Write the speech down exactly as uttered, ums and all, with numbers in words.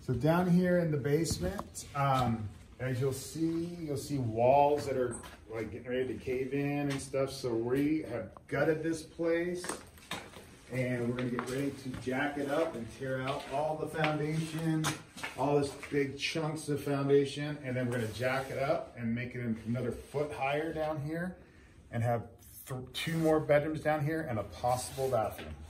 So down here in the basement, um, as you'll see, you'll see walls that are like getting ready to cave in and stuff. So we have gutted this place and we're gonna get ready to jack it up and tear out all the foundation, all this big chunks of foundation, and then we're gonna jack it up and make it another foot higher down here and have th two more bedrooms down here and a possible bathroom.